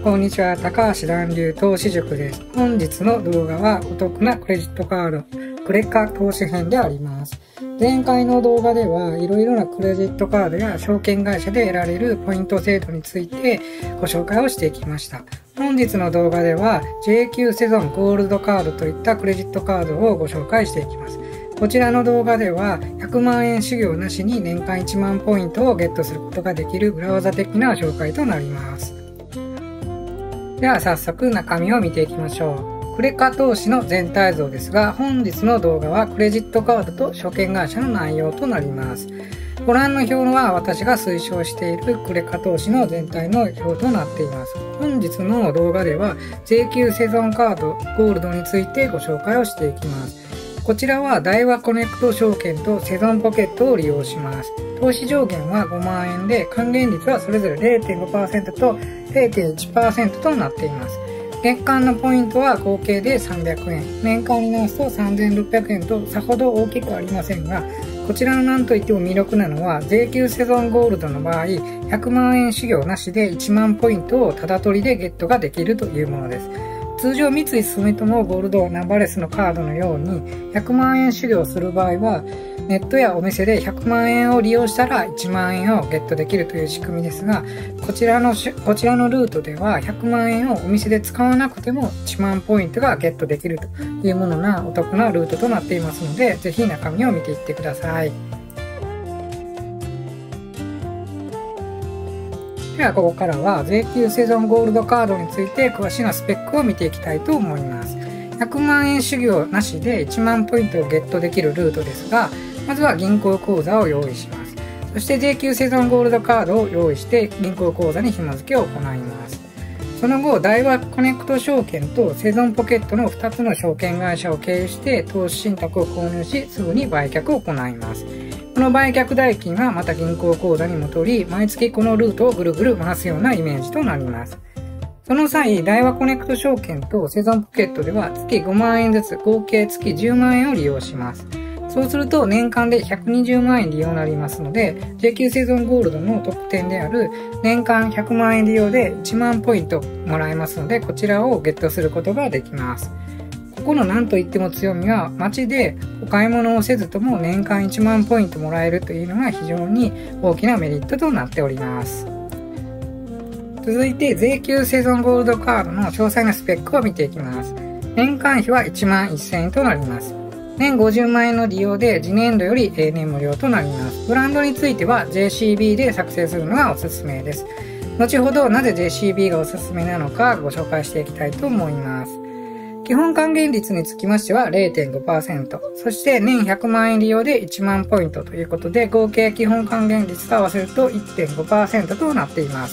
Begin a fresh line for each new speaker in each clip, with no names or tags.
こんにちは、高橋暖流投資塾です。本日の動画はお得なクレジットカード、クレカ投資編であります。前回の動画ではいろいろなクレジットカードや証券会社で得られるポイント制度についてご紹介をしてきました。本日の動画では JQ セゾンゴールドカードといったクレジットカードをご紹介していきます。こちらの動画では100万円修行なしに年間1万ポイントをゲットすることができる裏技的な紹介となります。では早速中身を見ていきましょう。クレカ投資の全体像ですが、本日の動画はクレジットカードと証券会社の内容となります。ご覧の表は私が推奨しているクレカ投資の全体の表となっています。本日の動画では JQ セゾンカードゴールドについてご紹介をしていきます。こちらは大和コネクト証券とセゾンポケットを利用します。投資上限は5万円で、還元率はそれぞれ 0.5% と 0.1% となっています。月間のポイントは合計で300円。年間に直すと3600円とさほど大きくありませんが、こちらの何といっても魅力なのは、税級セゾンゴールドの場合、100万円修行なしで1万ポイントをただ取りでゲットができるというものです。通常三井住友ゴールドナンバレスのカードのように100万円修行する場合はネットやお店で100万円を利用したら1万円をゲットできるという仕組みですが、こちらのルートでは100万円をお店で使わなくても1万ポイントがゲットできるというものなお得なルートとなっていますので、ぜひ中身を見ていってください。ではここからは税級セゾンゴールドカードについて詳しいスペックを見ていきたいと思います。100万円修行なしで1万ポイントをゲットできるルートですが、まずは銀行口座を用意します。そして税級セゾンゴールドカードを用意して銀行口座に紐付けを行います。その後、大和コネクト証券とセゾンポケットの2つの証券会社を経由して投資信託を購入し、すぐに売却を行います。この売却代金はまた銀行口座に戻り、毎月このルートをぐるぐる回すようなイメージとなります。その際、大和コネクト証券とセゾンポケットでは月5万円ずつ合計月10万円を利用します。そうすると年間で120万円利用になりますので、JQ セゾンゴールドの特典である年間100万円利用で1万ポイントもらえますので、こちらをゲットすることができます。ここの何といっても強みは、街でお買い物をせずとも年間1万ポイントもらえるというのが非常に大きなメリットとなっております。続いて税級セゾンゴールドカードの詳細なスペックを見ていきます。年間費は1万1000円となります。年50万円の利用で次年度より永年無料となります。ブランドについては JCB で作成するのがおすすめです。後ほどなぜ JCB がおすすめなのかご紹介していきたいと思います。基本還元率につきましては 0.5%、そして年100万円利用で1万ポイントということで、合計基本還元率と合わせると 1.5% となっています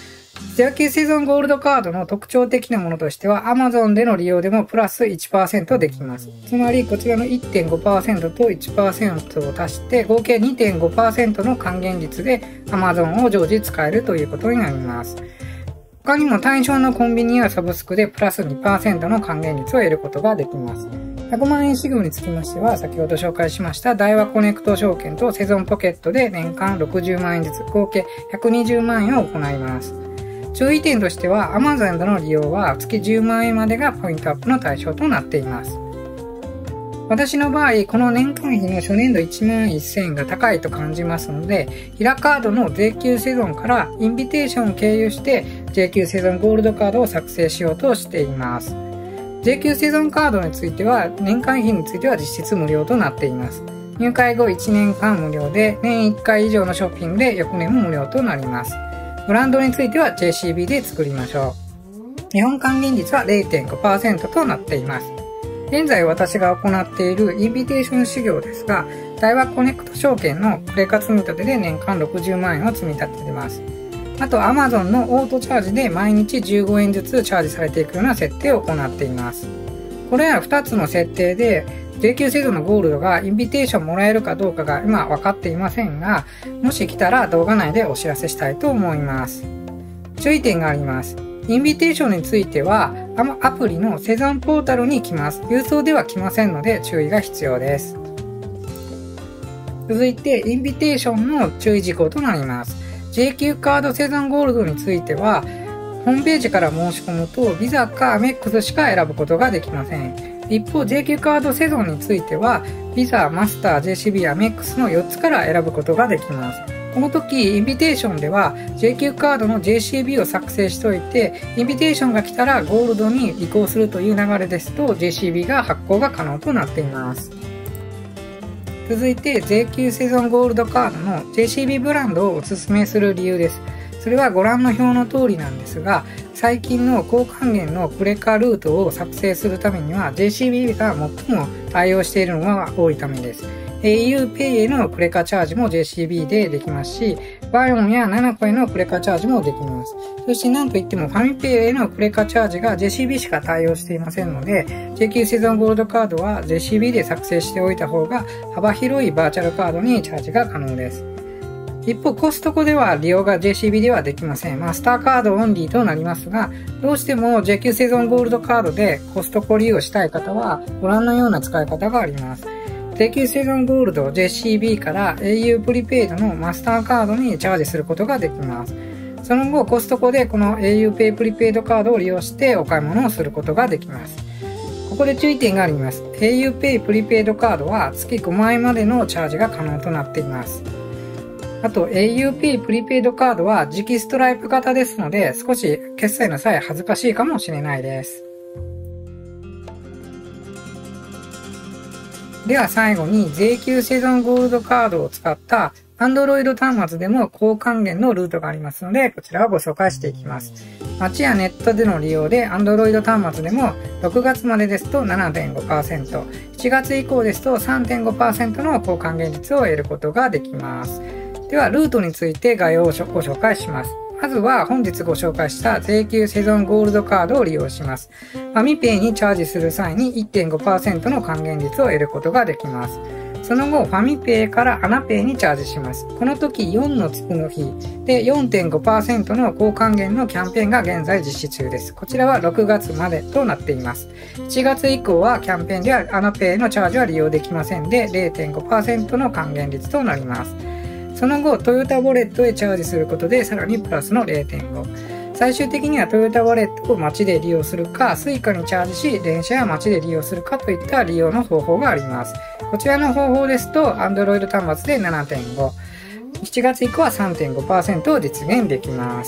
。JQ セゾンゴールドカードの特徴的なものとしては Amazon での利用でもプラス 1% できます。つまりこちらの 1.5% と 1% を足して合計 2.5% の還元率で Amazon を常時使えるということになります。他にも対象のコンビニやサブスクでプラス 2% の還元率を得ることができます。100万円修行につきましては、先ほど紹介しました大和コネクト証券とセゾンポケットで年間60万円ずつ合計120万円を行います。注意点としては Amazon での利用は月10万円までがポイントアップの対象となっています。私の場合、この年間費の初年度1万1000円が高いと感じますので、ヒラカードの税級セゾンからインビテーションを経由して JQ セゾンゴールドカードを作成しようとしています。JQ セゾンカードについては、年間費については実質無料となっています。入会後1年間無料で、年1回以上のショッピングで翌年も無料となります。ブランドについては JCB で作りましょう。日本還元率は 0.5% となっています。現在私が行っているインビテーション修行ですが、大和コネクト証券のクレカ積み立てで年間60万円を積み立てています。あと Amazon のオートチャージで毎日15円ずつチャージされていくような設定を行っています。これら2つの設定で JQ セゾンのゴールドがインビテーションもらえるかどうかが今分かっていませんが、もし来たら動画内でお知らせしたいと思います。注意点があります。インビテーションについてはアプリのセゾンポータルに来ます。郵送では来ませんので注意が必要です。続いてインビテーションの注意事項となります。JQ カードセゾンゴールドについてはホームページから申し込むと、ビザかアメックスしか選ぶことができません。一方、JQ カードセゾンについては、ビザ、マスター、JCB、アメックスの4つから選ぶことができます。この時、インビテーションでは JQ カードの JCB を作成しておいて、インビテーションが来たらゴールドに移行するという流れですと、JCB が発行が可能となっています。続いて、JQ セゾンゴールドカードの JCB ブランドをお勧めする理由です。それはご覧の表の通りなんですが、最近の高還元のクレカルートを作成するためには JCB が最も対応しているのが多いためです。auPay へのクレカチャージも JCB でできますし、バイオンやナナコへのクレカチャージもできます。そしてなんといってもファミペイへのクレカチャージが JCB しか対応していませんので、JQ セゾンゴールドカードは JCB で作成しておいた方が幅広いバーチャルカードにチャージが可能です。一方、コストコでは利用が JCB ではできません。マスターカードオンリーとなりますが、どうしても JQ セゾンゴールドカードでコストコ利用したい方は、ご覧のような使い方があります。JQ セゾンゴールド JCB から au プリペイドのマスターカードにチャージすることができます。その後、コストコでこの au Pay プリペイドカードを利用してお買い物をすることができます。ここで注意点があります。au Pay プリペイドカードは月5万円までのチャージが可能となっています。あと auPay プリペイドカードは磁気ストライプ型ですので、少し決済の際恥ずかしいかもしれないです。では最後に JQ セゾンゴールドカードを使った Android 端末でも高還元のルートがありますので、こちらをご紹介していきます。街やネットでの利用で Android 端末でも6月までですと 7.5%、7月以降ですと 3.5% の高還元率を得ることができます。では、ルートについて概要をご紹介します。まずは本日ご紹介した JQ セゾンゴールドカードを利用します。ファミペイにチャージする際に 1.5% の還元率を得ることができます。その後、ファミペイからアナペイにチャージします。この時4のつくの日で 4.5% の高還元のキャンペーンが現在実施中です。こちらは6月までとなっています。7月以降はキャンペーンでアナペイのチャージは利用できませんで 0.5% の還元率となります。その後、トヨタウォレットへチャージすることでさらにプラスの 0.5。最終的にはトヨタウォレットを街で利用するか、スイカにチャージし、電車や街で利用するかといった利用の方法があります。こちらの方法ですと、Android 端末で 7.5、7月以降は 3.5% を実現できます。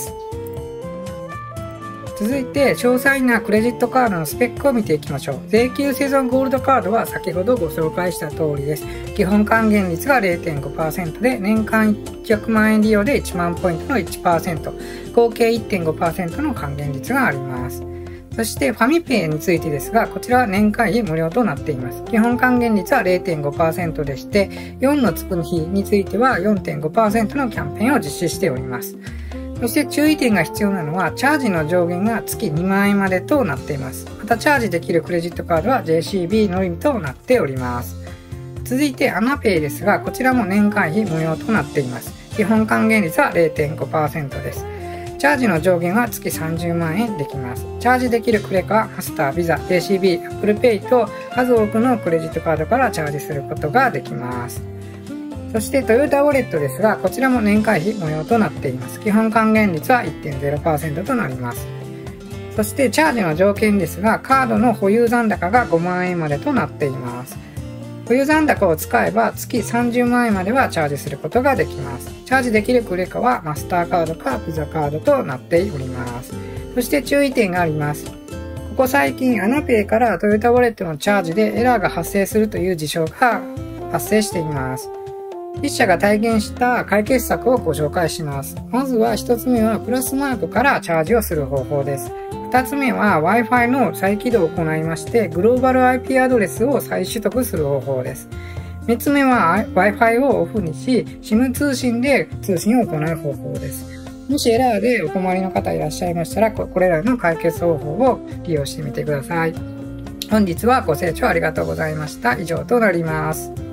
続いて、詳細なクレジットカードのスペックを見ていきましょう。JQ セゾンゴールドカードは先ほどご紹介した通りです。基本還元率が 0.5% で、年間100万円利用で1万ポイントの 1%、合計 1.5% の還元率があります。そして、ファミペイについてですが、こちらは年会費無料となっています。基本還元率は 0.5% でして、4のつく日については 4.5% のキャンペーンを実施しております。そして注意点が必要なのは、チャージの上限が月2万円までとなっています。また、チャージできるクレジットカードは JCB のみとなっております。続いて、アナペイですが、こちらも年会費無料となっています。基本還元率は 0.5% です。チャージの上限は月30万円できます。チャージできるクレカ、マスター、ビザ、JCB、Apple Pay と数多くのクレジットカードからチャージすることができます。そしてトヨタウォレットですが、こちらも年会費無料となっています。基本還元率は 1.0% となります。そしてチャージの条件ですが、カードの保有残高が5万円までとなっています。保有残高を使えば月30万円まではチャージすることができます。チャージできるクレカはマスターカードかビザカードとなっております。そして注意点があります。ここ最近アナペイからトヨタウォレットのチャージでエラーが発生するという事象が発生しています。筆者が体験した解決策をご紹介します。まずは1つ目はプラスマークからチャージをする方法です。2つ目は Wi-Fi の再起動を行いまして、グローバル IP アドレスを再取得する方法です。3つ目は Wi-Fi をオフにし、SIM 通信で通信を行う方法です。もしエラーでお困りの方いらっしゃいましたら、これらの解決方法を利用してみてください。本日はご清聴ありがとうございました。以上となります。